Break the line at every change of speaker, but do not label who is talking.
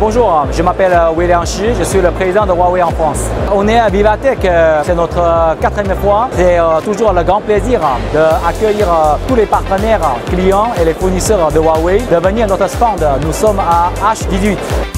Bonjour, je m'appelle William Shi, je suis le président de Huawei en France. On est à Vivatech, c'est notre 4e fois. C'est toujours le grand plaisir d'accueillir tous les partenaires, clients et les fournisseurs de Huawei de venir à notre stand. Nous sommes à H18.